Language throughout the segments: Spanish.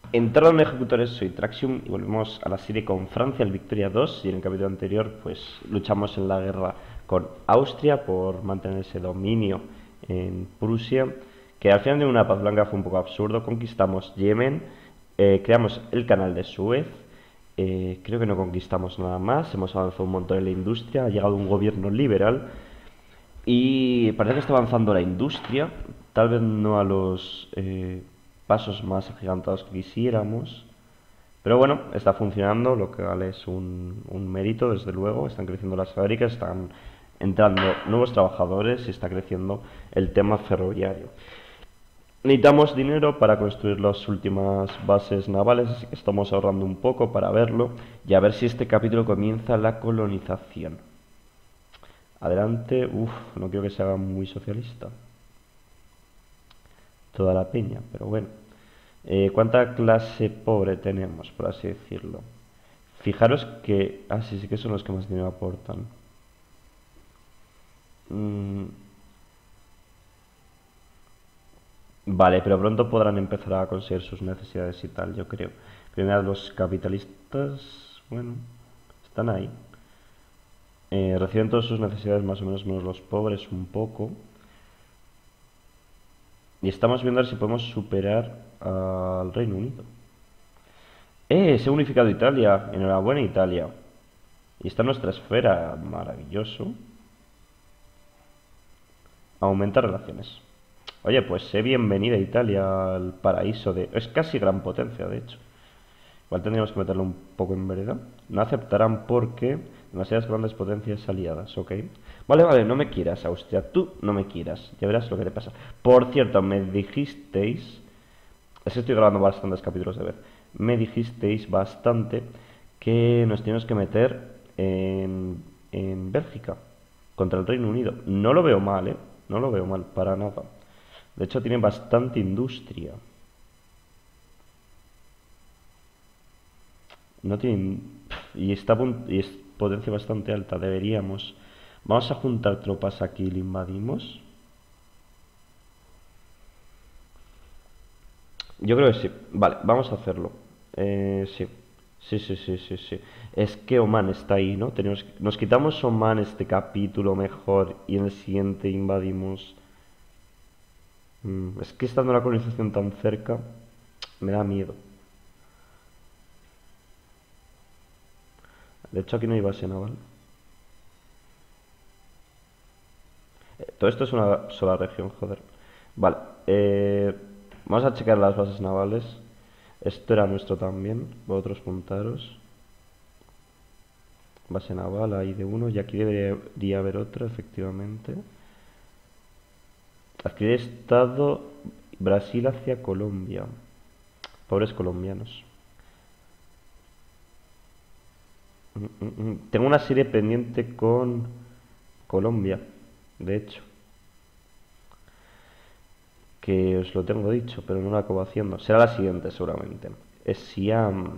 Entraron ejecutores, soy Traxium y volvemos a la serie con Francia, el Victoria 2 y en el capítulo anterior pues luchamos en la guerra con Austria por mantener ese dominio en Prusia, que al final de una paz blanca fue un poco absurdo. Conquistamos Yemen, creamos el canal de Suez, creo que no conquistamos nada más, hemos avanzado un montón en la industria, ha llegado un gobierno liberal y parece que está avanzando la industria, tal vez no a los pasos más agigantados que quisiéramos, pero bueno, está funcionando, lo que vale es un mérito, desde luego. Están creciendo las fábricas, están entrando nuevos trabajadores y está creciendo el tema ferroviario. Necesitamos dinero para construir las últimas bases navales, así que estamos ahorrando un poco para verlo y a ver si este capítulo comienza la colonización. Adelante, no quiero que se haga muy socialista toda la peña, pero bueno. ¿Cuánta clase pobre tenemos, por así decirlo? Fijaros que... Ah, sí, sí que son los que más dinero aportan. Vale, pero pronto podrán empezar a conseguir sus necesidades y tal, yo creo. Primero los capitalistas, bueno, están ahí. Reciben todas sus necesidades más o menos los pobres un poco. Y estamos viendo a ver si podemos superar al Reino Unido. Se ha unificado Italia. Enhorabuena, Italia. Y está nuestra esfera. Maravilloso. Aumenta relaciones. Oye, pues sé bienvenida Italia al paraíso de... Es casi gran potencia, de hecho. Igual tendríamos que meterlo un poco en vereda. No aceptarán porque demasiadas grandes potencias aliadas, ok. Vale, vale, no me quieras, Austria. Tú no me quieras. Ya verás lo que te pasa. Por cierto, me dijisteis... Es que estoy grabando bastantes capítulos de vez. Me dijisteis bastante que nos tenemos que meter en Bélgica contra el Reino Unido. No lo veo mal, ¿eh? No lo veo mal, para nada. De hecho, tienen bastante industria. No tienen... Y y es potencia bastante alta. Deberíamos... Vamos a juntar tropas aquí y le invadimos. Yo creo que sí. Vale, vamos a hacerlo. Sí. Sí, sí, sí, sí, sí. Es que Oman está ahí, ¿no? Nos quitamos Oman este capítulo mejor y en el siguiente invadimos. Es que estando la colonización tan cerca, me da miedo. De hecho, aquí no hay base naval. Todo esto es una sola región, joder. Vale, vamos a checar las bases navales. Esto era nuestro también, vosotros puntaros. Base naval, ahí de uno, y aquí debería haber otra, efectivamente. Adquirir estado Brasil hacia Colombia. Pobres colombianos. Tengo una serie pendiente con Colombia, de hecho. Que os lo tengo dicho, pero no lo acabo haciendo. Será la siguiente, seguramente. Es Siam.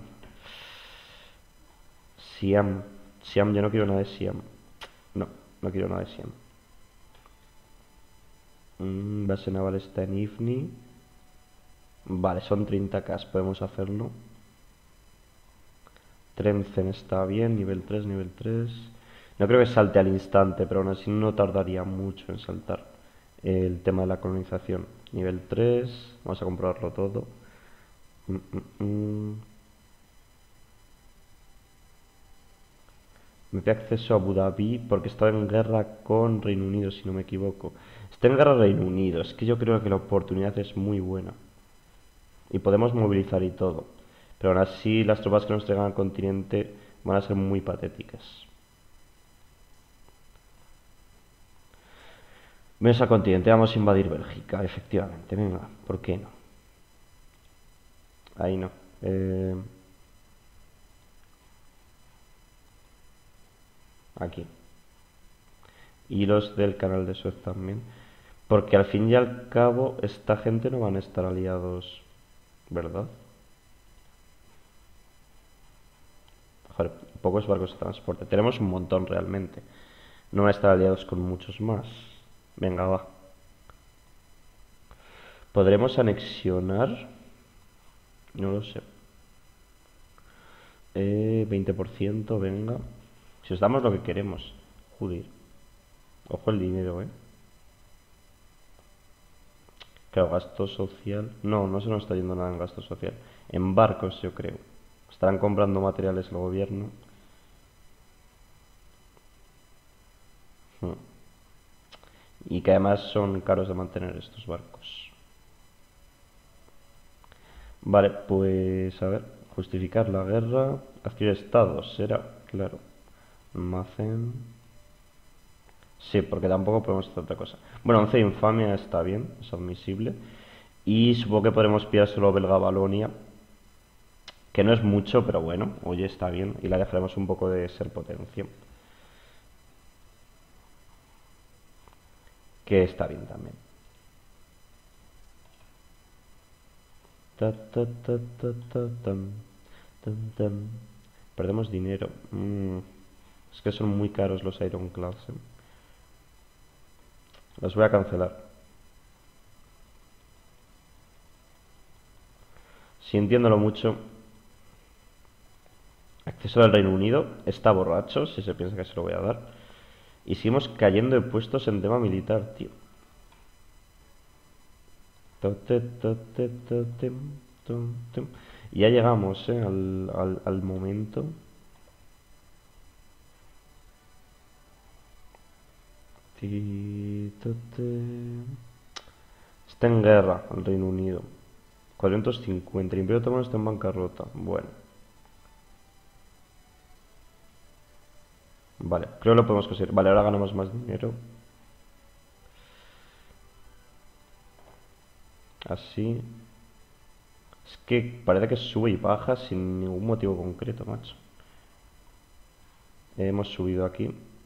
Siam. Siam, yo no quiero nada de Siam. No, no quiero nada de Siam. Base naval está en Ifni. Vale, son 30k, podemos hacerlo. Tremcen está bien, nivel 3, nivel 3. No creo que salte al instante, pero aún así no tardaría mucho en saltar el tema de la colonización. Nivel 3, vamos a comprobarlo todo. Me pide acceso a Abu Dhabi porque está en guerra con Reino Unido, si no me equivoco. Está en guerra Reino Unido, es que yo creo que la oportunidad es muy buena. Y podemos movilizar y todo. Pero aún así las tropas que nos traigan al continente van a ser muy patéticas. Venimos al continente, vamos a invadir Bélgica, efectivamente. Venga, ¿por qué no? Ahí no. Aquí. Y los del canal de Suez también. Porque al fin y al cabo esta gente no van a estar aliados, ¿verdad? Joder, pocos barcos de transporte. Tenemos un montón realmente. No van a estar aliados con muchos más. Venga, va. ¿Podremos anexionar? No lo sé. 20%, venga. Si os damos lo que queremos. Joder. Ojo el dinero, ¿eh? Claro, gasto social. No, no se nos está yendo nada en gasto social. En barcos, yo creo. Estarán comprando materiales el gobierno. Hmm. Y que además son caros de mantener estos barcos. Vale, pues a ver. Justificar la guerra. Adquirir estados, será, claro. Almacén. Sí, porque tampoco podemos hacer otra cosa. Bueno, 11 de infamia está bien, es admisible. Y supongo que podremos pillar solo Belga Valonia, que no es mucho, pero bueno, oye, está bien. Y la dejaremos un poco de ser potencia, que está bien también. Ta, ta, ta, ta, ta, tam, tam, tam. Perdemos dinero. Es que son muy caros los Ironclads, ¿eh? Los voy a cancelar. Sintiéndolo mucho. Acceso del Reino Unido. Está borracho, si se piensa que se lo voy a dar. Y seguimos cayendo de puestos en tema militar, tío. Y ya llegamos, al momento. Está en guerra el Reino Unido. 450. El Imperio Otomano está en bancarrota. Bueno. Vale, creo que lo podemos conseguir. Vale, ahora ganamos más dinero. Así. Es que parece que sube y baja sin ningún motivo concreto, macho. Hemos subido aquí.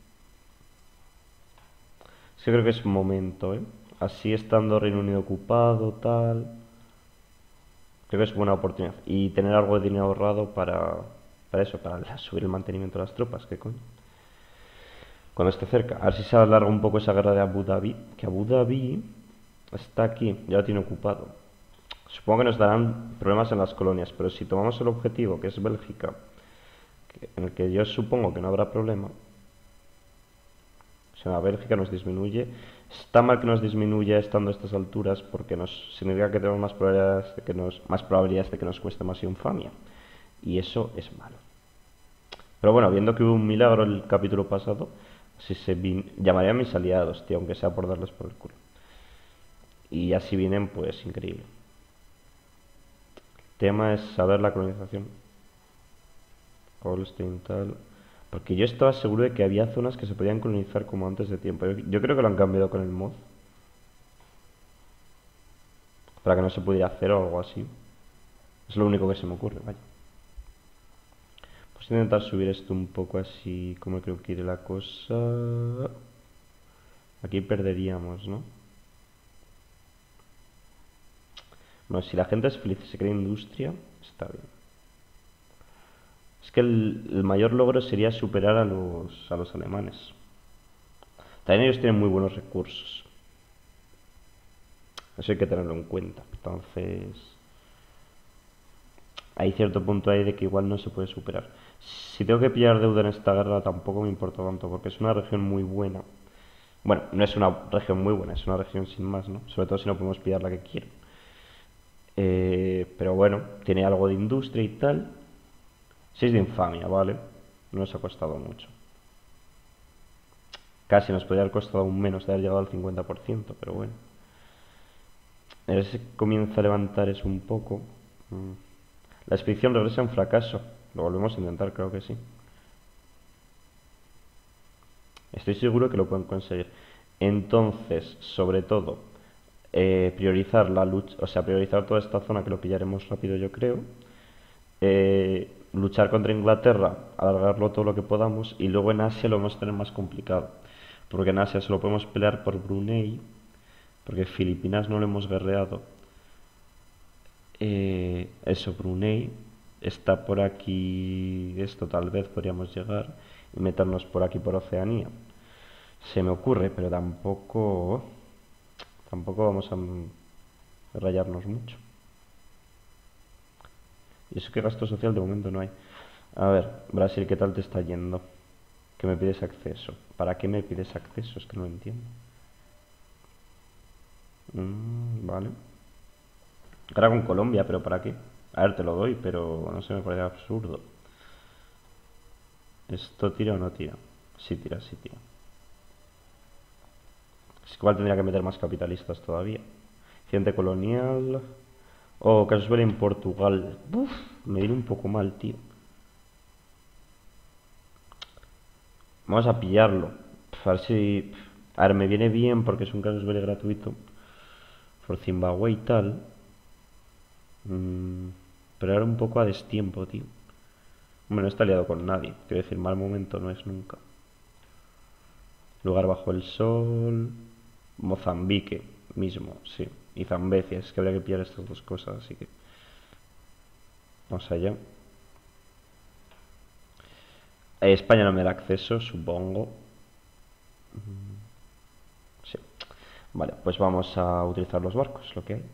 Es que creo que es momento, ¿eh? Así estando Reino Unido ocupado, tal. Creo que es buena oportunidad. Y tener algo de dinero ahorrado para eso, para subir el mantenimiento de las tropas, ¿qué coño? Cuando esté cerca. A ver si se alarga un poco esa guerra de Abu Dhabi. Que Abu Dhabi está aquí, ya lo tiene ocupado. Supongo que nos darán problemas en las colonias, pero si tomamos el objetivo, que es Bélgica, en el que yo supongo que no habrá problema, o sea, Bélgica nos disminuye. Está mal que nos disminuya estando a estas alturas porque nos significa que tenemos más probabilidades de que nos cueste más infamia. Y eso es malo. Pero bueno, viendo que hubo un milagro el capítulo pasado, si llamaría a mis aliados, tío, aunque sea por darles por el culo. Y así vienen, pues increíble. El tema es saber la colonización. Holstein, tal. Porque yo estaba seguro de que había zonas que se podían colonizar como antes de tiempo. Yo creo que lo han cambiado con el mod. Para que no se pudiera hacer o algo así. Es lo único que se me ocurre, vaya. Pues intentar subir esto un poco así como creo que irá la cosa. Aquí perderíamos, ¿no? Bueno, si la gente es feliz y se crea industria, está bien. Es que el mayor logro sería superar a los alemanes. También ellos tienen muy buenos recursos. Eso hay que tenerlo en cuenta. Entonces, hay cierto punto ahí de que igual no se puede superar. Si tengo que pillar deuda en esta guerra tampoco me importa tanto, porque es una región muy buena. Bueno, no es una región muy buena, es una región sin más, ¿no? Sobre todo si no podemos pillar la que quiero. Pero bueno, tiene algo de industria y tal. 6 de infamia, ¿vale? No nos ha costado mucho. Casi nos podría haber costado aún menos de haber llegado al 50%, pero bueno. A ver si comienza a levantar eso un poco. La expedición regresa en fracaso. Lo volvemos a intentar, creo que sí. Estoy seguro que lo pueden conseguir. Entonces, sobre todo, priorizar la lucha, o sea, priorizar toda esta zona que lo pillaremos rápido, yo creo. Luchar contra Inglaterra, alargarlo todo lo que podamos. Y luego en Asia lo vamos a tener más complicado. Porque en Asia solo podemos pelear por Brunei. Porque Filipinas no lo hemos guerreado. Eso, Brunei está por aquí. Esto tal vez podríamos llegar y meternos por aquí por Oceanía. Se me ocurre, pero tampoco vamos a rayarnos mucho. Y eso que gasto social de momento no hay. A ver, Brasil, ¿qué tal te está yendo? ¿Que me pides acceso? ¿Para qué me pides acceso? Es que no lo entiendo. Vale. Ahora con Colombia, ¿pero para qué? A ver, te lo doy, pero no sé, me parece absurdo. ¿Esto tira o no tira? Sí tira, sí tira. Es que igual tendría que meter más capitalistas todavía. Gente colonial. Oh, casus belli en Portugal. Uf, me viene un poco mal, tío. Vamos a pillarlo. A ver si... A ver, me viene bien porque es un casus belli gratuito. Por Zimbabue y tal. Pero ahora un poco a destiempo, tío. Hombre, no está liado con nadie. Quiero decir, mal momento no es nunca. Lugar bajo el sol. Mozambique mismo, sí. Y Zambezia, es que habría que pillar estas dos cosas, así que... Vamos allá. España no me da acceso, supongo. Sí. Vale, pues vamos a utilizar los barcos, lo que hay.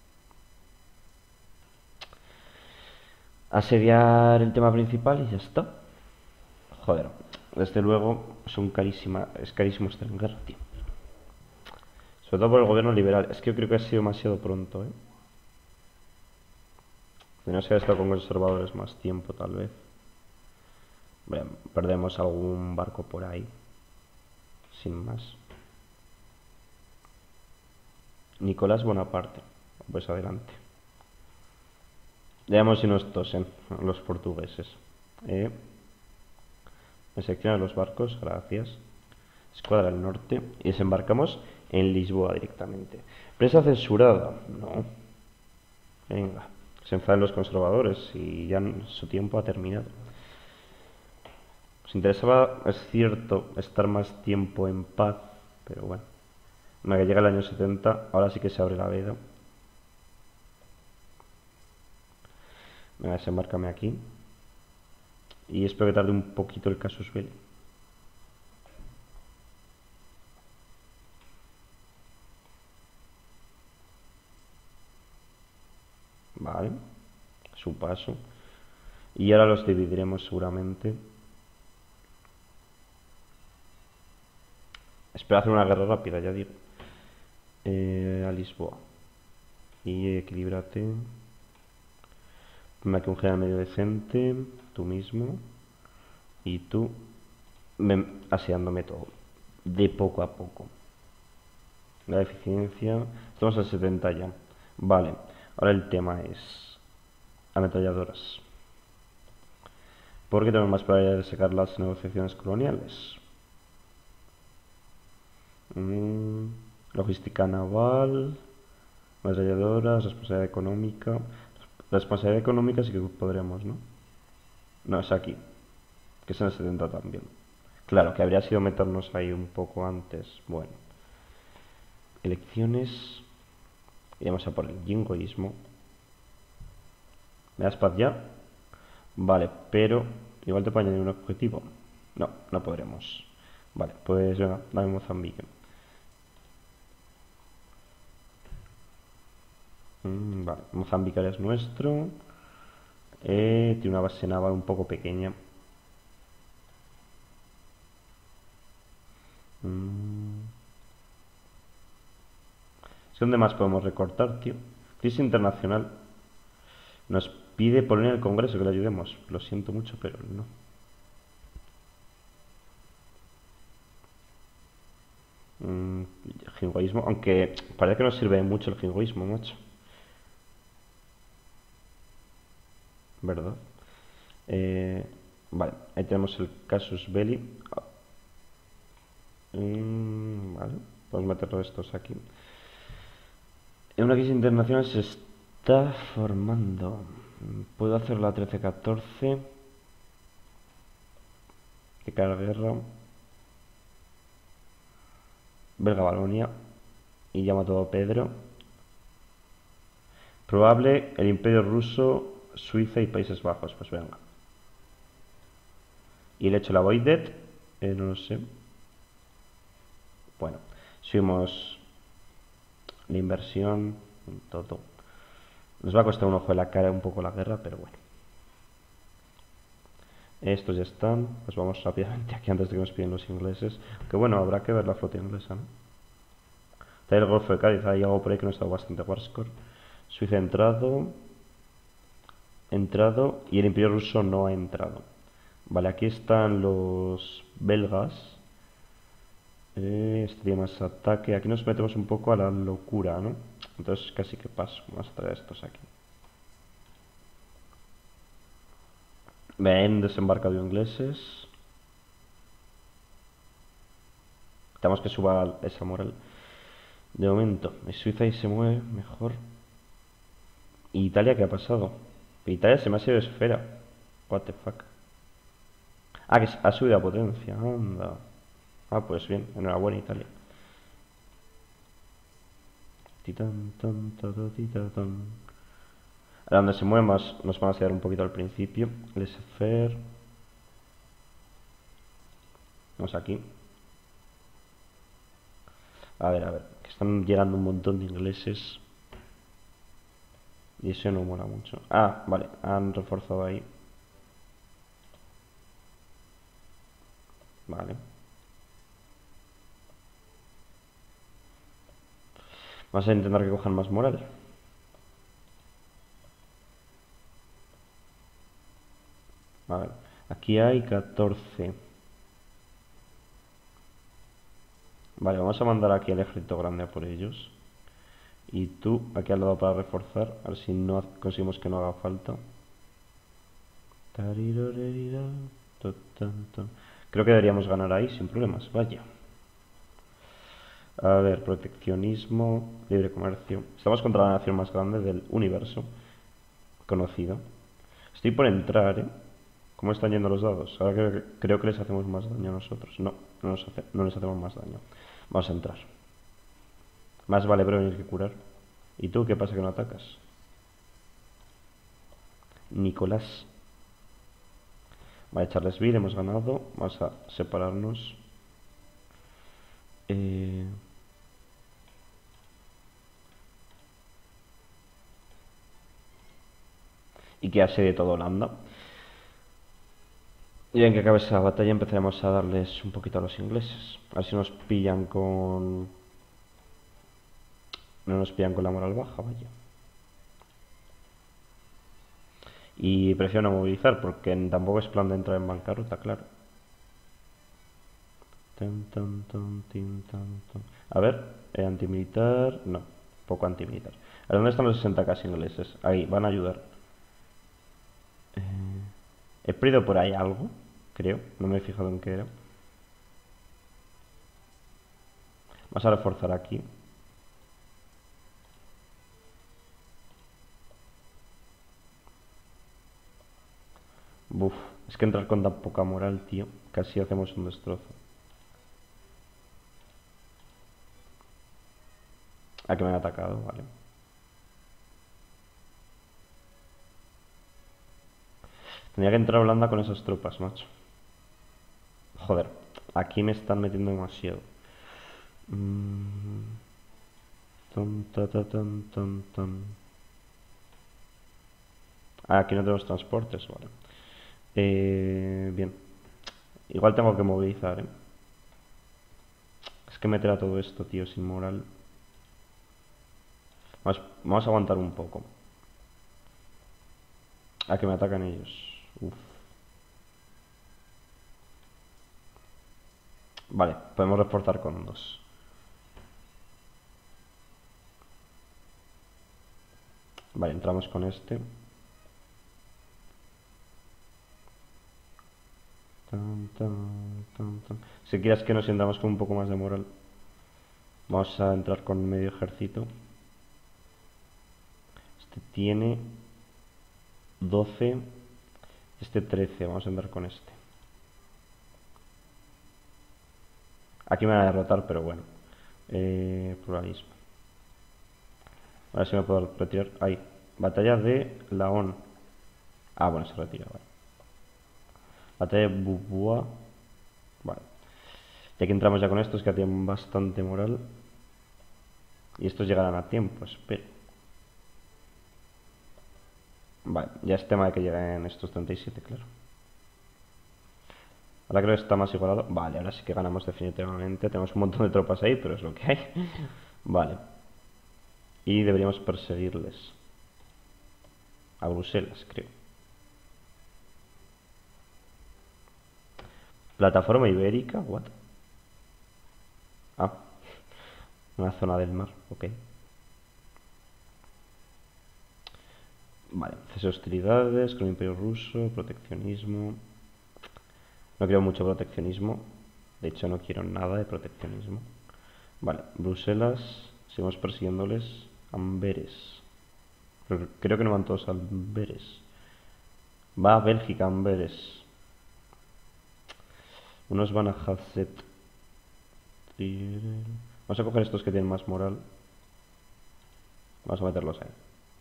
Asediar el tema principal y ya está. Joder, desde luego es carísimo estar en guerra, tío. Sobre todo por el gobierno liberal. Es que yo creo que ha sido demasiado pronto, ¿eh? Tenemos que haber estado con conservadores más tiempo, tal vez. Bueno, perdemos algún barco por ahí. Sin más. Nicolás Bonaparte. Pues adelante. Veamos si nos tosen los portugueses. Me seleccionan los barcos, gracias. Escuadra al norte. Y desembarcamos en Lisboa directamente. Prensa censurada. No. Venga. Se enfadan los conservadores y ya su tiempo ha terminado. Nos interesaba, es cierto, estar más tiempo en paz, pero bueno. Una que llega el año 70, ahora sí que se abre la veda. Venga, desembarcame aquí. Y espero que tarde un poquito el casus belli. Vale. Su paso. Y ahora los dividiremos seguramente. Espero hacer una guerra rápida, ya digo. A Lisboa. Y equilíbrate. Ponme aquí un general medio decente. Tú mismo. Y tú. Aseándome todo. De poco a poco. La eficiencia. Estamos al 70 ya. Vale. Ahora el tema es ametralladoras. Porque tenemos más probabilidad de sacar las negociaciones coloniales. Logística naval, ametralladoras, responsabilidad económica. Responsabilidad económica sí que podremos, ¿no? No, es aquí, que es en el 70 también. Claro, que habría sido meternos ahí un poco antes. Bueno. Elecciones. Iremos a por el jingoísmo. ¿Me das paz ya? Vale, pero igual te puedo añadir un objetivo. No, no podremos. Vale, pues venga, dame Mozambique. Vale, Mozambique ahora es nuestro. Tiene una base naval un poco pequeña. ¿Dónde más podemos recortar, tío? Crisis internacional. Nos pide Polonia en el Congreso que le ayudemos. Lo siento mucho, pero no. Jingoísmo, aunque parece que no sirve mucho el jingoísmo, macho. ¿Verdad? Vale, ahí tenemos el casus belli. Vale, podemos meterlo estos aquí. En una crisis internacional se está formando. Puedo hacer la 13-14. Declarar guerra. Belga-Valonia. Y llama todo Pedro. Probable el Imperio Ruso, Suiza y Países Bajos. Pues venga. Y le echo la Voided. No lo sé. Bueno, subimos la inversión, todo. Nos va a costar un ojo de la cara un poco la guerra, pero bueno. Estos ya están. Pues vamos rápidamente aquí antes de que nos piden los ingleses. Que bueno, habrá que ver la flota inglesa, ¿no? Está el Golfo de Cádiz, hay algo por ahí que no está bastante warscore. Suiza ha entrado. Entrado y el Imperio Ruso no ha entrado. Vale, aquí están los belgas. Este tiene más ataque. Aquí nos metemos un poco a la locura, ¿no? Entonces casi que paso. Vamos a traer estos aquí. Ven, desembarcado ingleses. Tenemos que subir esa moral. De momento, Suiza ahí se mueve mejor. ¿Y Italia qué ha pasado? Italia se me ha sido esfera. What the fuck. Ah, que ha subido a potencia. Anda. Ah, pues bien. Enhorabuena, Italia. Titán, tan, tata, titán. A donde se mueve más nos van a quedar un poquito al principio. Laissez-faire. Vamos aquí. A ver, que están llegando un montón de ingleses. Y eso no mola mucho. Ah, vale, han reforzado ahí. Vale. Vamos a intentar que cojan más moral. A ver, aquí hay 14. Vale, vamos a mandar aquí al ejército grande a por ellos. Y tú aquí al lado para reforzar. A ver si no conseguimos que no haga falta. Creo que deberíamos ganar ahí sin problemas. Vaya. A ver, proteccionismo, libre comercio. Estamos contra la nación más grande del universo conocido. Estoy por entrar, ¿eh? ¿Cómo están yendo los dados? Ahora creo que les hacemos más daño a nosotros. No, no les hacemos más daño. Vamos a entrar. Más vale prevenir que curar. ¿Y tú qué pasa que no atacas? Nicolás. Vale, Charlesville, hemos ganado. Vamos a separarnos. Y que asedie toda Holanda. Y en que acabe esa batalla empezaremos a darles un poquito a los ingleses. A ver si nos pillan con... No nos pillan con la moral baja, vaya. Y prefiero no movilizar porque tampoco es plan de entrar en bancarrota, claro. A ver, antimilitar... No, poco antimilitar. ¿A dónde están los 60k ingleses? Ahí, van a ayudar. He perdido por ahí algo, creo. No me he fijado en qué era. Vamos a reforzar aquí. Buf, es que entrar con tan poca moral, tío. Casi hacemos un destrozo. Ah, que me han atacado, vale. Tenía que entrar a Holanda con esas tropas, macho. Joder, aquí me están metiendo demasiado. Ah, aquí no tenemos transportes, vale. Bien. Igual tengo que movilizar, ¿eh? Es que meter a todo esto, tío, sin moral. Vamos a aguantar un poco. A que me atacan ellos. Uf. Vale, podemos reforzar con 2. Vale, entramos con este. Si quieres que nos entramos con un poco más de moral, vamos a entrar con medio ejército. Este tiene 12. Este 13. Vamos a entrar con este. Aquí me van a derrotar, pero bueno. Pluralismo. A ver si me puedo retirar. Ahí. Batalla de Laon. Ah, bueno, se retira, vale. Batalla de Bubua. Vale. Ya que entramos ya con estos que tienen bastante moral. Y estos llegarán a tiempo, espero. Vale, ya es tema de que lleguen estos 37, claro. Ahora creo que está más igualado. Vale, ahora sí que ganamos definitivamente. Tenemos un montón de tropas ahí, pero es lo que hay. Vale. Y deberíamos perseguirles. A Bruselas, creo. Plataforma ibérica, what? Ah, una zona del mar, ok. Vale, cese hostilidades con el Imperio Ruso, proteccionismo. No quiero mucho proteccionismo. De hecho, no quiero nada de proteccionismo. Vale, Bruselas. Seguimos persiguiéndoles. Amberes. Pero creo que no van todos a Amberes. Va a Bélgica, Amberes. Unos van a Hazet. Vamos a coger estos que tienen más moral. Vamos a meterlos ahí.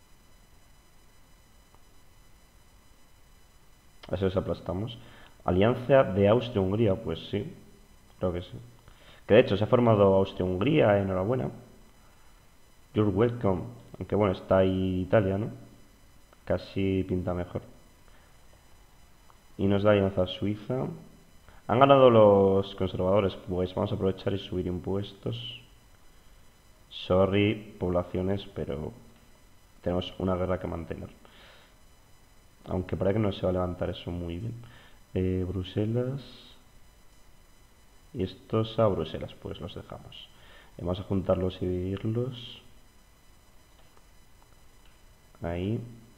A ver si les aplastamos. Alianza de Austria-Hungría, pues sí. Creo que sí. Que de hecho se ha formado Austria-Hungría, enhorabuena. You're welcome. Aunque bueno, está ahí Italia, ¿no? Casi pinta mejor. Y nos da alianza Suiza. Han ganado los conservadores, pues vamos a aprovechar y subir impuestos. Sorry, poblaciones, pero tenemos una guerra que mantener. Aunque parece que no se va a levantar eso muy bien. Bruselas. Y estos a Bruselas, pues los dejamos. Vamos a juntarlos y dividirlos. Ahí.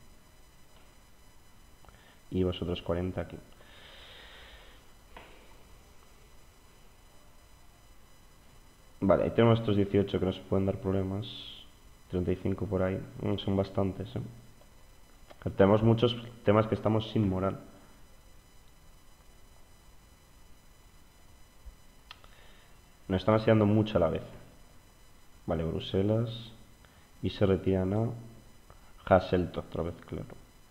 Y vosotros 40 aquí. Vale, ahí tenemos estos 18 que nos pueden dar problemas. 35 por ahí. Son bastantes, ¿eh? Tenemos muchos temas que estamos sin moral. Nos están asediando mucho a la vez. Vale, Bruselas. Y se retiran a Hasselt otra vez, claro.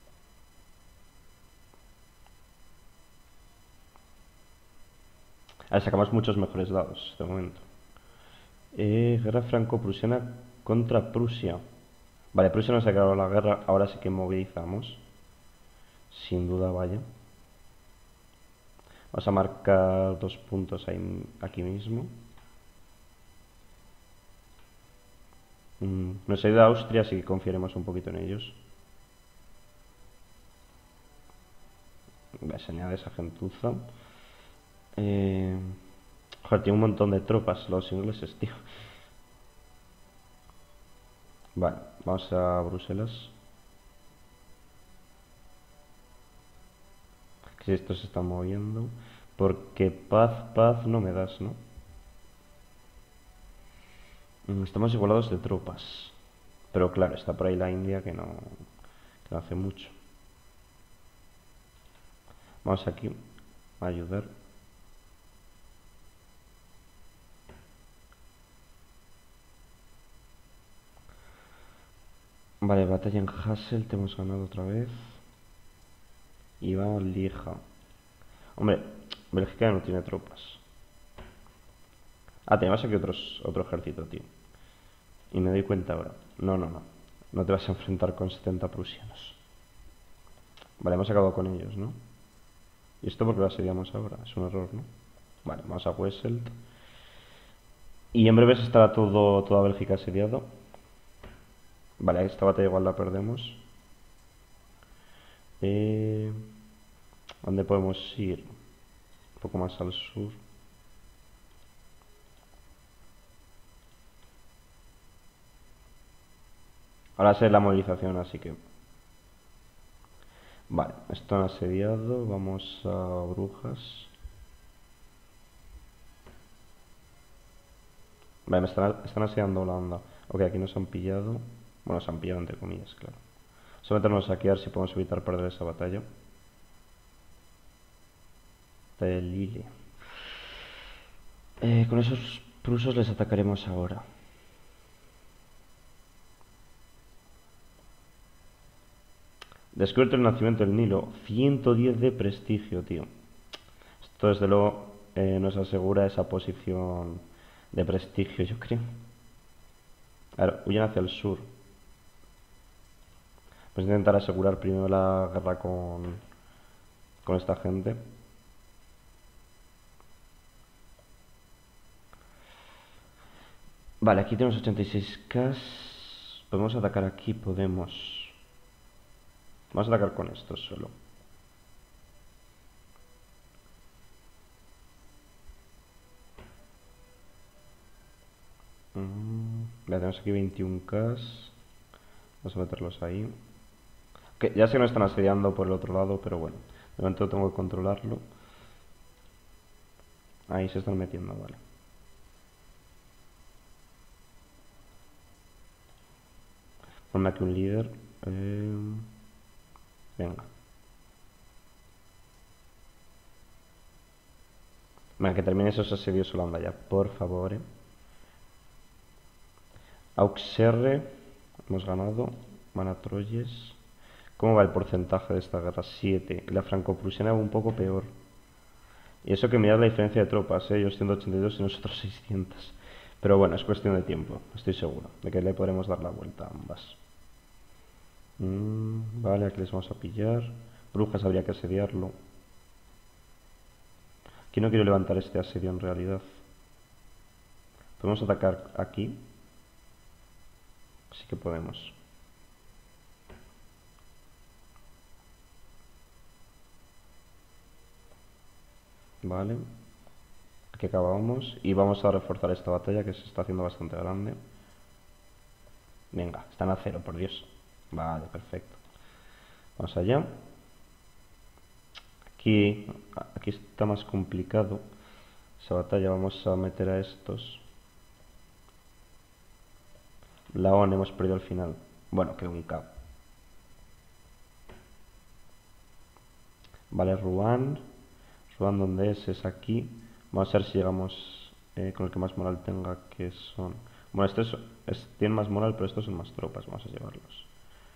A ver, sacamos muchos mejores dados de momento. Guerra franco-prusiana contra Prusia. Vale, Prusia nos ha acabado la guerra. Ahora sí que movilizamos. Sin duda, vaya. Vamos a marcar 2 puntos ahí, aquí mismo. Nos ayuda Austria, así que confiaremos un poquito en ellos. Se añade esa gentuza. Joder, tiene un montón de tropas los ingleses, tío. Vale, vamos a Bruselas. Que si estos se están moviendo. Porque paz no me das, ¿no? Estamos igualados de tropas. Pero claro, está por ahí la India que no hace mucho. Vamos aquí a ayudar. Vale, batalla en Hasselt, te hemos ganado otra vez. Y va Lieja. Hombre, Bélgica no tiene tropas. Ah, tenemos aquí otro ejército, tío. Y me doy cuenta ahora. No. No te vas a enfrentar con 70 prusianos. Vale, hemos acabado con ellos, ¿no? ¿Y esto por qué lo asediamos ahora? Es un error, ¿no? Vale, vamos a Wesselt. Y en breves estará toda Bélgica asediado. Vale, esta batalla igual la perdemos. ¿Dónde podemos ir? Un poco más al sur. Ahora sé la movilización, así que... Vale, están asediados. Vamos a Brujas. Vale, están asediando Holanda. Ok, aquí nos han pillado. Bueno, nos han pillado entre comillas, claro. Vamos a meternos aquí a ver si podemos evitar perder esa batalla. De Lille. Con esos prusos les atacaremos ahora. Descubierto el nacimiento del Nilo. 110 de prestigio, tío. Esto desde luego nos asegura esa posición de prestigio, yo creo. A ver, huyen hacia el sur. Pues intentar asegurar primero la guerra con esta gente. Vale, aquí tenemos 86k. Podemos atacar aquí, podemos. Vamos a atacar con esto solo. Ya tenemos aquí 21k. Vamos a meterlos ahí. Que ya sé que no están asediando por el otro lado, pero bueno. De momento tengo que controlarlo. Ahí se están metiendo, vale. Ponme aquí un líder. Venga. Venga, que termine esos asedios Holanda ya, por favor. Auxerre. Hemos ganado. Mana Troyes. ¿Cómo va el porcentaje de esta guerra? 7. La franco-prusiana va un poco peor. Y eso que mirad la diferencia de tropas, ellos 182 y nosotros 600. Pero bueno, es cuestión de tiempo, estoy seguro de que le podremos dar la vuelta a ambas. Vale, aquí les vamos a pillar. Brujas habría que asediarlo. Aquí no quiero levantar este asedio en realidad. Podemos atacar aquí. Sí que podemos. Vale. Aquí acabamos. Y vamos a reforzar esta batalla que se está haciendo bastante grande. Venga, están a 0, por Dios. Vale, perfecto. Vamos allá. Aquí está más complicado esa batalla. Vamos a meter a estos. Laon hemos perdido al final. Bueno, que un K. Vale, Rouen. Rouen, ¿dónde es? Es aquí. Vamos a ver si llegamos con el que más moral tenga, que son... Bueno, tienen más moral, pero estos son más tropas. Vamos a llevarlos.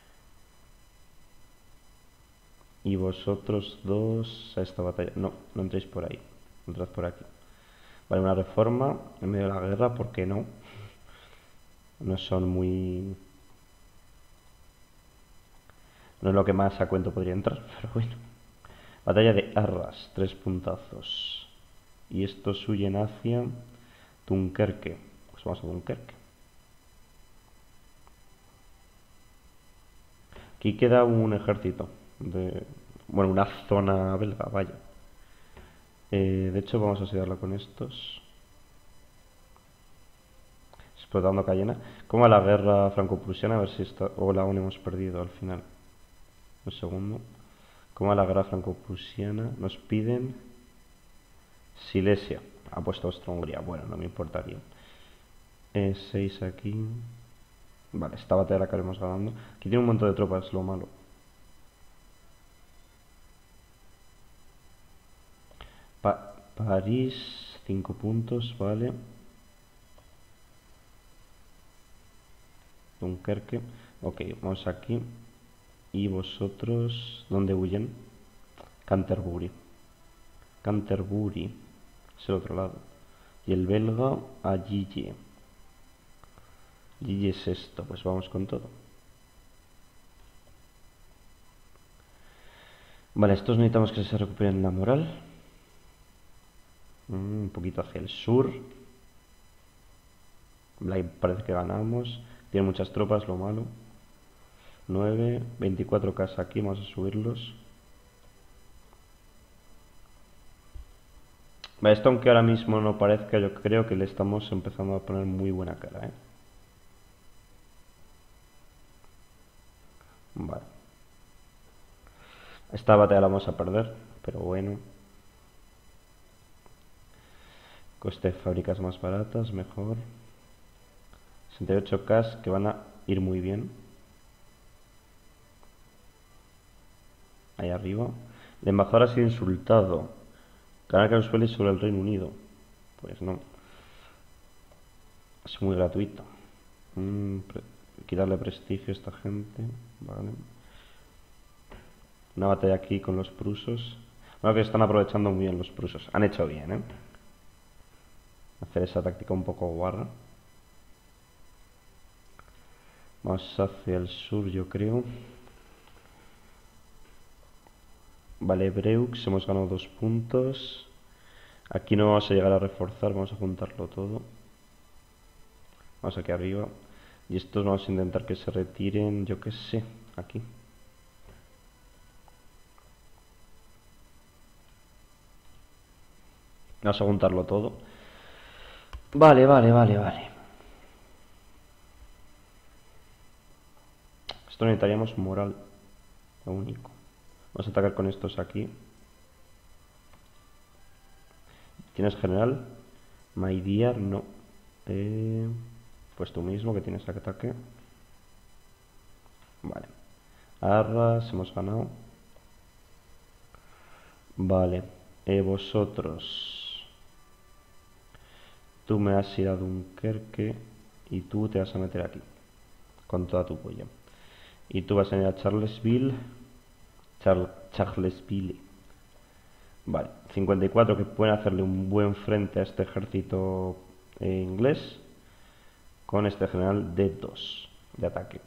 Y vosotros dos a esta batalla. No, no entréis por ahí. Entrad por aquí. Vale, una reforma en medio de la guerra, ¿por qué no? No son muy... No es lo que más a cuento podría entrar, pero bueno. Batalla de Arras, 3 puntazos. Y estos huyen hacia Dunkerque. Pues vamos a Dunkerque. Aquí queda un ejército de... Bueno, una zona belga, vaya. De hecho, vamos a asediarla con estos. Explotando Cayena. ¿Cómo va la guerra franco-prusiana? A ver si está... O la aún hemos perdido al final. Un segundo. ¿Cómo va la guerra franco-prusiana? Nos piden... Silesia. Ha puesto Austria-Hungría. Bueno, no me importaría. 6 aquí. Vale, esta batalla la acabaremos ganando. Aquí tiene un montón de tropas, lo malo. París, 5 puntos, vale. Dunkerque. Ok, vamos aquí. ¿Y vosotros dónde huyen? Canterbury. Canterbury. Es el otro lado. Y el belga a Gigi. Gigi es esto, pues vamos con todo. Vale, estos necesitamos que se recuperen la moral. Un poquito hacia el sur. Ahí parece que ganamos. Tiene muchas tropas, lo malo. 9, 24k aquí, vamos a subirlos. Vale, esto aunque ahora mismo no parezca, yo creo que le estamos empezando a poner muy buena cara, Vale. Esta batalla la vamos a perder, pero bueno. Coste de fábricas más baratas, mejor. 68k que van a ir muy bien. Ahí arriba. El embajador ha sido insultado. Ganar Carosuelis sobre el Reino Unido. Pues no. Es muy gratuito. Quitarle prestigio a esta gente. Vale. Una batalla aquí con los prusos. Bueno, que están aprovechando muy bien los prusos. Han hecho bien, hacer esa táctica un poco guarra. Vamos hacia el sur, yo creo. Vale, Breux, hemos ganado 2 puntos. Aquí no vamos a llegar a reforzar, vamos a juntarlo todo. Vamos aquí arriba. Y estos vamos a intentar que se retiren, yo qué sé, aquí. Vamos a juntarlo todo. Vale, vale, vale, vale. Esto necesitaríamos moral, lo único. Vamos a atacar con estos aquí. ¿Tienes general? My dear, no. Pues tú mismo que tienes ataque. Vale. Arras, hemos ganado. Vale. Vosotros. Tú me vas a ir a Dunkerque y tú te vas a meter aquí. Con toda tu polla. Y tú vas a ir a Charlesville. Charlesville. Vale. 54 que pueden hacerle un buen frente a este ejército inglés. Con este general de 2 de ataque.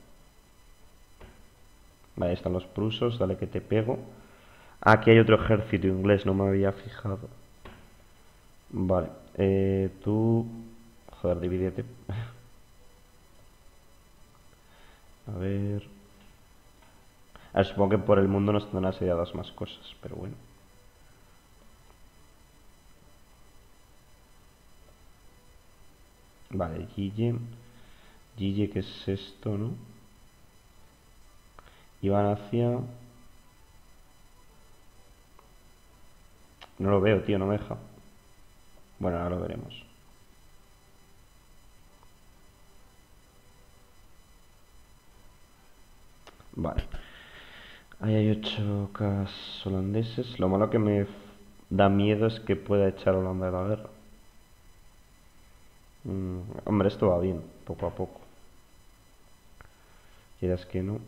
Vale, están los prusos, dale que te pego. Aquí hay otro ejército inglés, no me había fijado. Vale, tú... Joder, divídete. A ver... supongo que por el mundo nos tendrán asediadas más cosas, pero bueno. Vale, Gille. Gille, ¿qué es esto, no? Y van hacia... No lo veo, tío, no me deja. Bueno, ahora lo veremos. Vale. Ahí hay 8 cas holandeses. Lo malo que me da miedo es que pueda echar a Holanda de la guerra. Hombre, esto va bien, poco a poco. Quieras que no.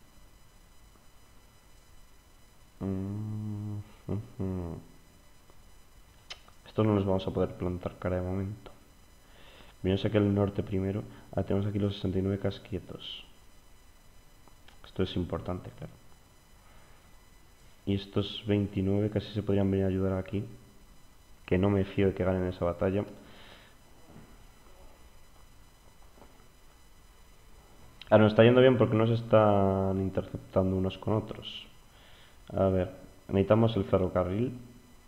Esto no los vamos a poder plantar cara de momento. Vamos a sacar el norte primero. Ahora tenemos aquí los 69 casquietos. Esto es importante, claro. Y estos 29 casi se podrían venir a ayudar aquí. Que no me fío de que ganen esa batalla. Ahora nos está yendo bien porque no se están interceptando unos con otros. A ver, necesitamos el ferrocarril.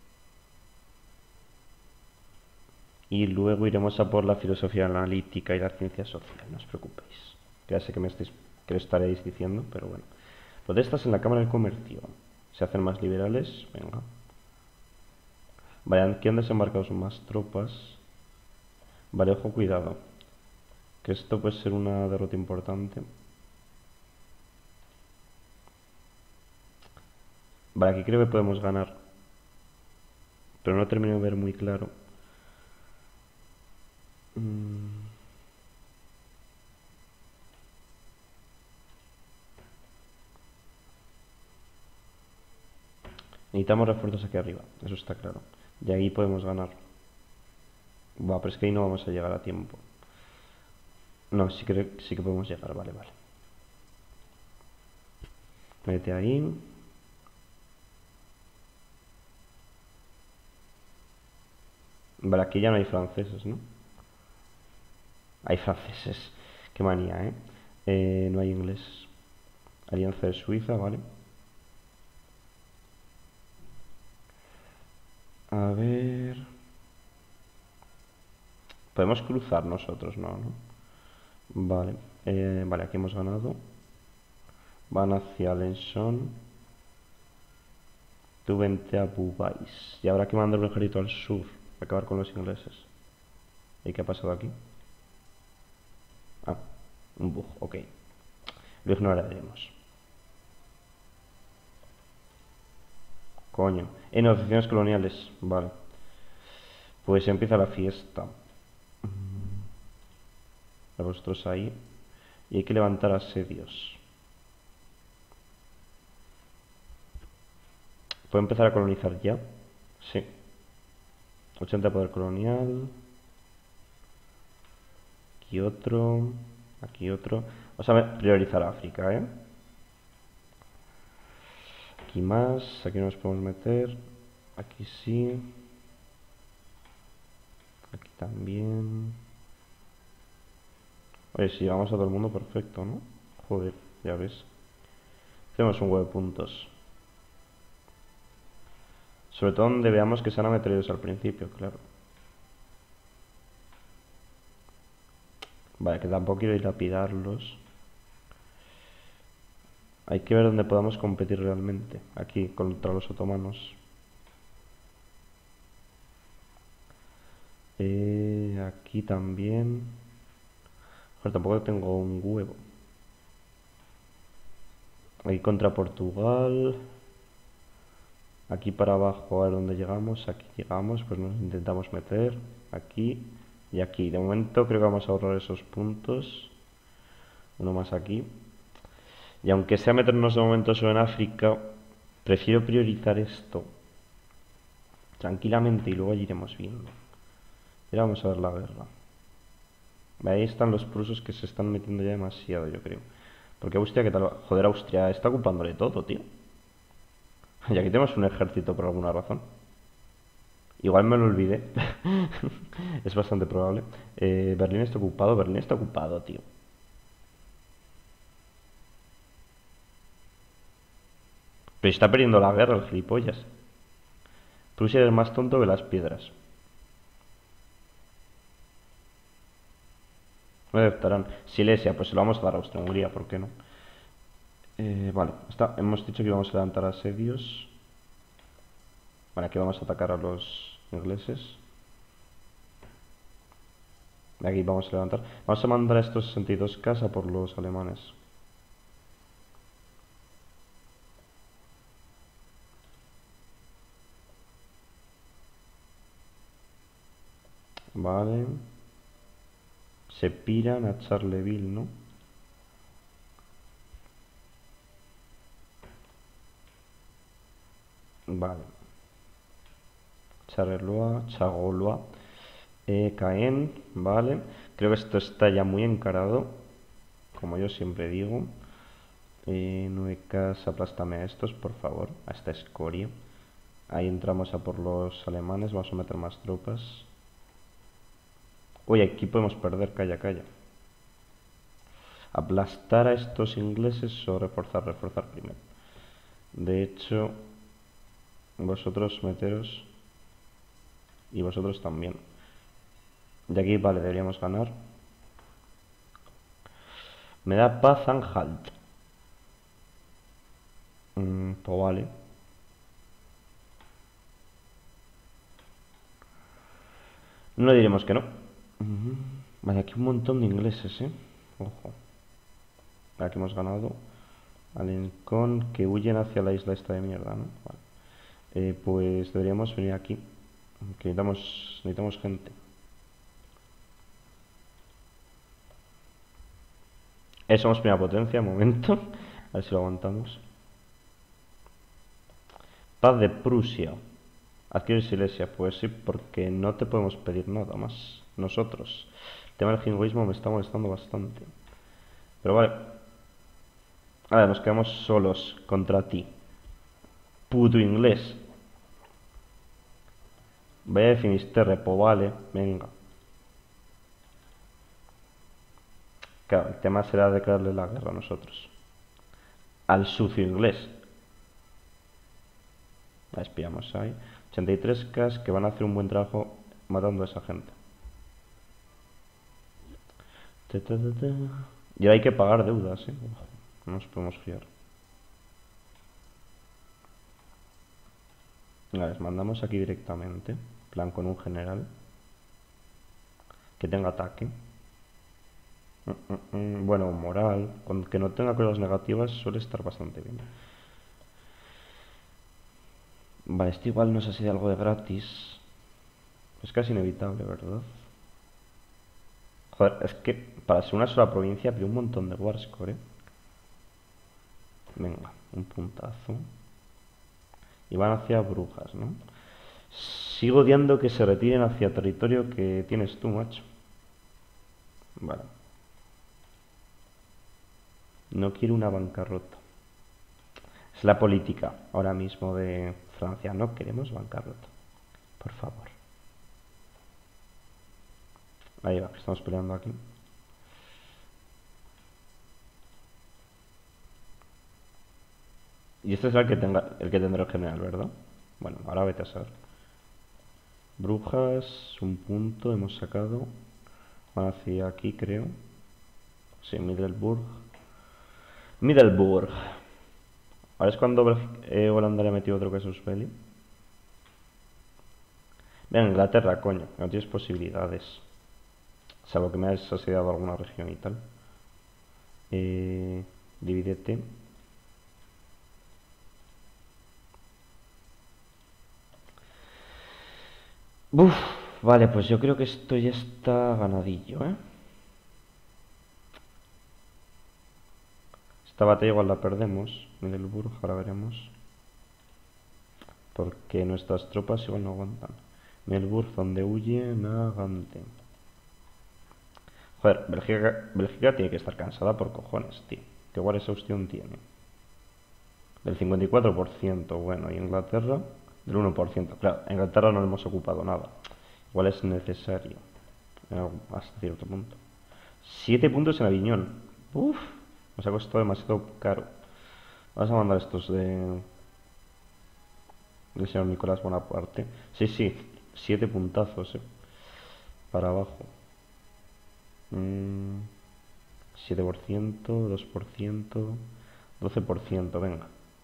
Y luego iremos a por la filosofía analítica y la ciencia social, no os preocupéis. Ya sé que que lo estaréis diciendo, pero bueno. Protestas en la Cámara del Comercio. Se hacen más liberales, venga. Vale, aquí han desembarcado más tropas. Vale, ojo, cuidado. Que esto puede ser una derrota importante. Vale, aquí creo que podemos ganar. Pero no termino de ver muy claro. Necesitamos refuerzos aquí arriba, eso está claro. Y ahí podemos ganar. Buah, pero es que ahí no vamos a llegar a tiempo. No, sí que podemos llegar, vale, vale. Mete ahí. Vale, aquí ya no hay franceses, ¿no? Hay franceses. Qué manía, ¿eh? No hay inglés. Alianza de Suiza, vale. A ver... Podemos cruzar nosotros, no, ¿no? Vale. Vale, aquí hemos ganado. Van hacia Lenson. Tú vente a Bubais. Y habrá que mandar un ejército al sur para acabar con los ingleses. ¿Y qué ha pasado aquí? Ah, un bug, ok. Lo ignoraremos. Coño. Negociaciones coloniales, vale. Pues empieza la fiesta. A vosotros ahí. Y hay que levantar asedios. ¿Puedo empezar a colonizar ya? Sí. 80 poder colonial. Aquí otro. Aquí otro. Vamos a priorizar África, ¿eh? Aquí más. Aquí no nos podemos meter. Aquí sí. Aquí también. Oye, si llegamos a todo el mundo, perfecto, ¿no? Joder, ya ves. Tenemos un huevo de puntos. Sobre todo donde veamos que se van a meter ellos al principio, claro. Vale, que tampoco quiero ir a pillarlos. Hay que ver dónde podamos competir realmente. Aquí, contra los otomanos. Aquí también. Joder, tampoco tengo un huevo. Aquí contra Portugal. Aquí para abajo, a ver dónde llegamos. Aquí llegamos, pues nos intentamos meter. Aquí y aquí. De momento creo que vamos a ahorrar esos puntos. Uno más aquí. Y aunque sea meternos de momento solo en África, prefiero priorizar esto tranquilamente y luego ya iremos viendo. Y ahora vamos a ver la guerra. Ahí están los prusos que se están metiendo ya demasiado, yo creo. Porque Austria, ¿qué tal? Joder, Austria está ocupándole todo, tío. Y aquí tenemos un ejército por alguna razón. Igual me lo olvidé. Es bastante probable. Berlín está ocupado. Berlín está ocupado, tío. Pero está perdiendo la guerra el gilipollas. Prusia es más tonto que las piedras. No aceptarán. Silesia, pues se lo vamos a dar a Austria-Hungría, ¿por qué no? Vale, hemos dicho que íbamos a levantar asedios. Vale, aquí vamos a atacar a los ingleses. Aquí vamos a levantar. Vamos a mandar a estos 62K a por los alemanes. Vale. Se piran a Charleville, ¿no? Vale. Charleroi, Chagolua. Caen, vale. Creo que esto está ya muy encarado. Como yo siempre digo. 9K, aplástame a estos, por favor. A esta escoria. Ahí entramos a por los alemanes. Vamos a meter más tropas. Uy, aquí podemos perder, calla, calla. Aplastar a estos ingleses o reforzar, reforzar primero. De hecho, vosotros meteros. Y vosotros también. De aquí, vale, deberíamos ganar. Me da paz Anhalt. Pues vale. No diremos que no. Vale, aquí un montón de ingleses, ¿eh? Ojo. Aquí hemos ganado. A Lincoln, que huyen hacia la isla esta de mierda, ¿no? Vale. Pues deberíamos venir aquí. Que necesitamos gente. Somos primera potencia, momento. A ver si lo aguantamos. Paz de Prusia. Adquiere Silesia. Pues sí, porque no te podemos pedir nada más. Nosotros. El tema del jingoísmo me está molestando bastante. Pero vale. Ahora nos quedamos solos contra ti. Puto inglés. Vaya de Finisterre, pues vale. Venga. Claro, el tema será declararle la guerra a nosotros. Al sucio inglés. La espiamos ahí. 83K que van a hacer un buen trabajo matando a esa gente. Y hay que pagar deudas, ¿eh? No nos podemos fiar. Les mandamos aquí directamente. Plan con un general. Que tenga ataque. Bueno, moral. Con que no tenga cosas negativas suele estar bastante bien. Vale, esto igual nos ha sido algo de gratis. Es casi inevitable, ¿verdad? Joder, es que para ser una sola provincia pido un montón de warscore, ¿eh? Venga, un puntazo. Y van hacia Brujas, ¿no? Sigo odiando que se retiren hacia territorio que tienes tú, macho. Vale. No quiero una bancarrota. Es la política ahora mismo de Francia. No queremos bancarrota. Por favor. Ahí va, estamos peleando aquí. Y este es el que tendrá el general, ¿verdad? Bueno, ahora vete a saber. Brujas, un punto hemos sacado. Van hacia aquí, creo. Sí, Middelburg. Middelburg. Ahora es cuando Holanda le ha metido otro casus belli. Ven, Inglaterra, coño, que no tienes posibilidades. Salvo que me hayas asediado alguna región y tal. Divídete. Uf, vale, pues yo creo que esto ya está ganadillo, ¿eh? Esta batalla igual la perdemos. Middelburg, ahora veremos. Porque nuestras tropas igual no aguantan. Middelburg, donde huye Nagante. Joder, Bélgica tiene que estar cansada por cojones, tío. ¿Qué War Exhaustion tiene? Del 54%, bueno, y Inglaterra del 1%. Claro, a Inglaterra no le hemos ocupado nada. Igual es necesario, hasta cierto punto. 7 puntos en Aviñón. Uf, nos ha costado demasiado caro. Vamos a mandar estos del señor Nicolás Bonaparte. Sí, sí, 7 puntazos, para abajo. 7%, 2%, 12%, venga.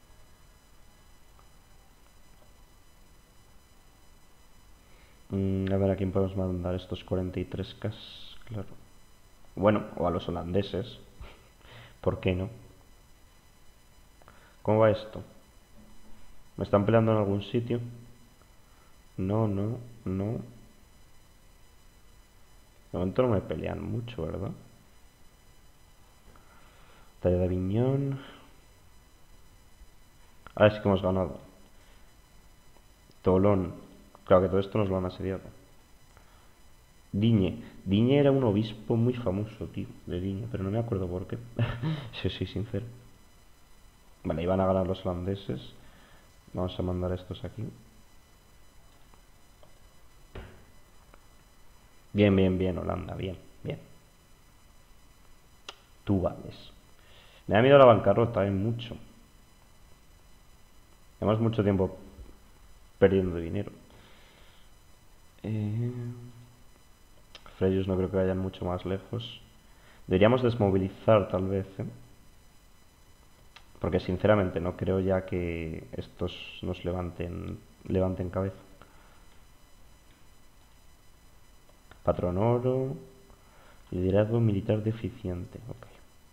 A ver a quién podemos mandar estos 43K, claro. Bueno, o a los holandeses. ¿Por qué no? ¿Cómo va esto? ¿Me están peleando en algún sitio? No, no, no. De momento no me pelean mucho, ¿verdad? Talla de Aviñón. Ahora sí que hemos ganado. Tolón. Claro que todo esto nos lo han asediado. Digne. Digne era un obispo muy famoso, tío, de Digne, pero no me acuerdo por qué. Si soy sincero. Vale, iban a ganar los holandeses. Vamos a mandar estos aquí. Bien, bien, bien, Holanda, bien, bien. Tú vales. Me da miedo la bancarrota, mucho. Llevamos mucho tiempo perdiendo dinero. Freyos no creo que vayan mucho más lejos. Deberíamos desmovilizar tal vez, porque sinceramente no creo ya que estos nos levanten cabeza. Patrón oro. Liderazgo militar deficiente. Ok.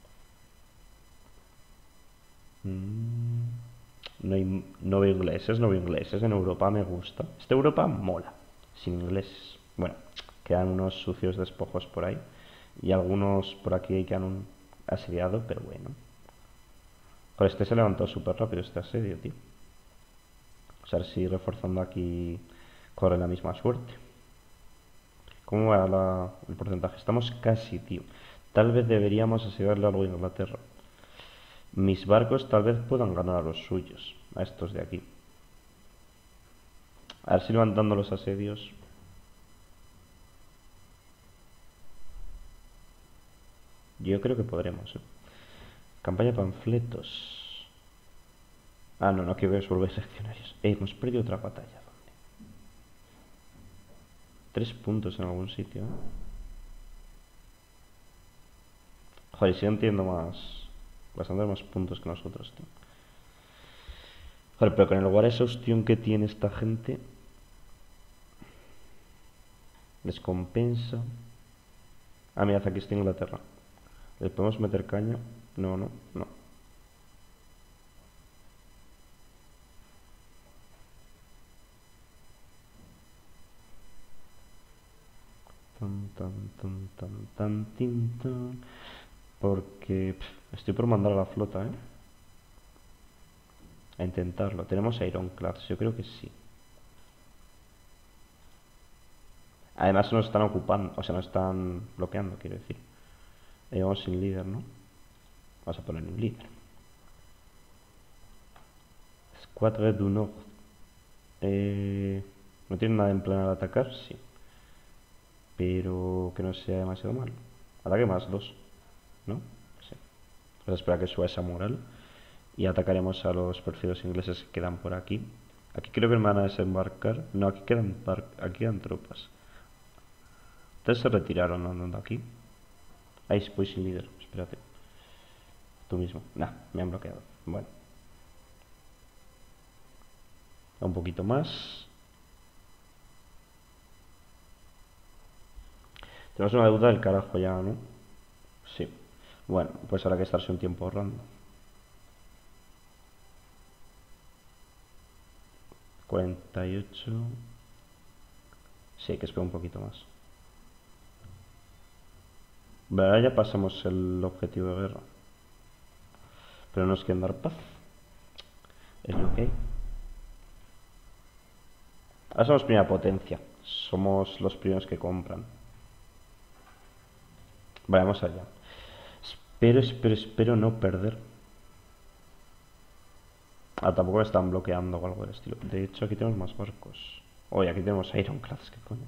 No veo ingleses, no veo ingleses. En Europa me gusta. Esta Europa mola. Sin ingleses. Bueno, quedan unos sucios despojos por ahí. Y algunos por aquí que han asediado, pero bueno. Joder, este se levantó súper rápido este asedio, tío. O sea, si reforzando aquí corre la misma suerte. ¿Cómo va el porcentaje? Estamos casi, tío. Tal vez deberíamos asediarle algo a Inglaterra. Mis barcos tal vez puedan ganar a los suyos, a estos de aquí. A ver si levantando los asedios. Yo creo que podremos, Campaña panfletos. Ah, no, no quiero que volver seccionarios. Hemos perdido otra batalla. ¿Dónde? 3 puntos en algún sitio, Joder, siguen teniendo bastante más puntos que nosotros, tío. Joder, pero con el War Exhaustion que tiene esta gente, les compensa. Ah, mirad, aquí está Inglaterra. ¿Les podemos meter caña? No, no, no. Porque estoy por mandar a la flota, a intentarlo. Tenemos Ironclads, yo creo que sí. Además nos están ocupando, o sea, nos están bloqueando, quiero decir. Vamos sin líder, ¿no? Vamos a poner un líder. Escuadra du Nord. ¿No tienen nada en plan de atacar? Sí. Pero que no sea demasiado malo. Ataque más 2, ¿no? Sí. Vamos a esperar a que suba esa moral. y atacaremos a los perfectos ingleses que quedan por aquí. Aquí creo que me van a desembarcar. No, aquí quedan tropas. Entonces se retiraron andando aquí. Ahí voy sin líder, espérate. Tú mismo. Nah, me han bloqueado. Bueno. Un poquito más. Tenemos una deuda del carajo ya, ¿no? Sí. Bueno, pues habrá que estarse un tiempo ahorrando. 48. Sí, hay que esperar un poquito más. Vale, ahora ya pasamos el objetivo de guerra. Pero nos quieren dar paz. Es lo que hay. Ahora somos primera potencia. Somos los primeros que compran. Vale, vamos allá. Espero no perder. Ah, tampoco me están bloqueando o algo del estilo. De hecho, aquí tenemos más barcos. Oye, aquí tenemos Ironclads, ¿qué coño?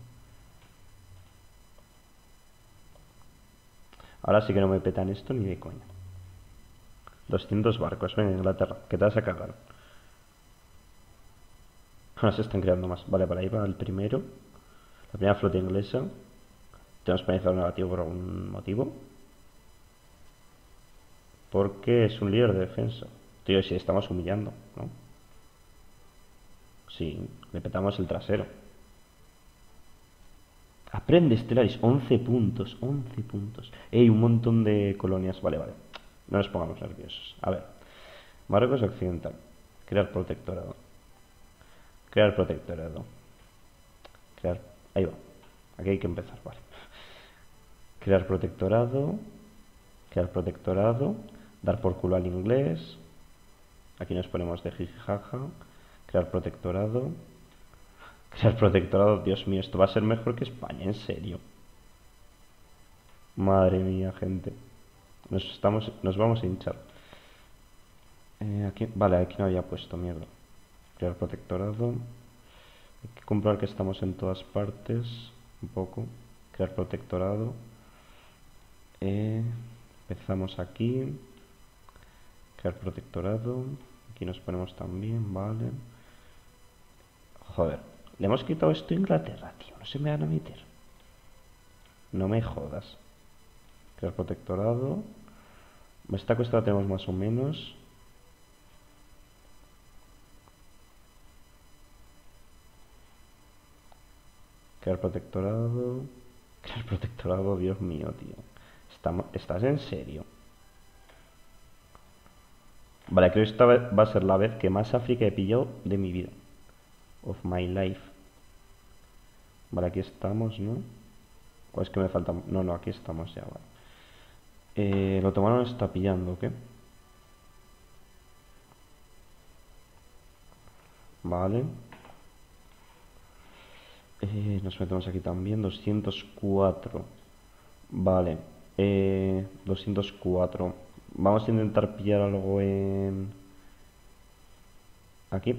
Ahora sí que no me petan esto ni de coña. 200 barcos, venga, Inglaterra, que te vas a cagar. Ahora se están creando más. Vale, para ahí va el primero. La primera flota inglesa. Tenemos penalizado negativo por algún motivo. Porque es un líder de defensa. Tío, si estamos humillando, ¿no? Sí, le petamos el trasero. Aprende, Stellaris, 11 puntos, 11 puntos. Ey, un montón de colonias. Vale, vale. No nos pongamos nerviosos. A ver. Marruecos Occidental. Crear protectorado. Crear protectorado. Crear... Ahí va. Aquí hay que empezar, vale. Crear protectorado. Crear protectorado. Dar por culo al inglés. Aquí nos ponemos de jijijaja. Crear protectorado. Crear protectorado. Dios mío, esto va a ser mejor que España, en serio. Madre mía, gente. Nos vamos a hinchar. Vale, aquí no había puesto, mierda. Crear protectorado. Hay que comprobar que estamos en todas partes. Un poco. Crear protectorado. Empezamos aquí. Crear protectorado. Aquí nos ponemos también, vale. Joder, le hemos quitado esto a Inglaterra, tío. No se me van a meter. No me jodas. Crear protectorado. Esta cuesta la tenemos más o menos. Crear protectorado. Crear protectorado, Dios mío, tío. ¿Estás en serio? Vale, creo que esta va a ser la vez que más África he pillado de mi vida. Of my life. Vale, aquí estamos, ¿no? ¿Cuál es que me falta? No, aquí estamos ya, vale. El otomano está pillando, ¿o qué? Vale. Nos metemos aquí también. 204. Vale. 204. Vamos a intentar pillar algo en... Aquí.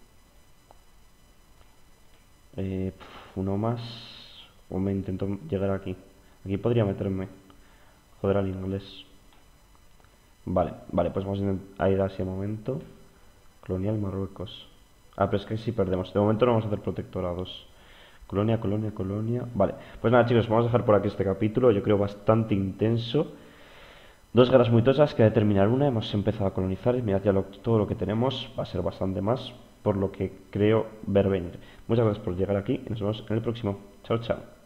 Uno más. O me intento llegar aquí. Aquí podría meterme. Joder al inglés. Vale, pues vamos a ir a ese momento. Colonial Marruecos. Ah, pero es que si perdemos. De momento no vamos a hacer protectorados. Colonia. Vale, pues nada, chicos, vamos a dejar por aquí este capítulo. Yo creo bastante intenso. Dos guerras muy tosas que de terminar una hemos empezado a colonizar. Y mirad ya todo lo que tenemos. Va a ser bastante más, por lo que creo ver venir. Muchas gracias por llegar aquí y nos vemos en el próximo. Chao, chao.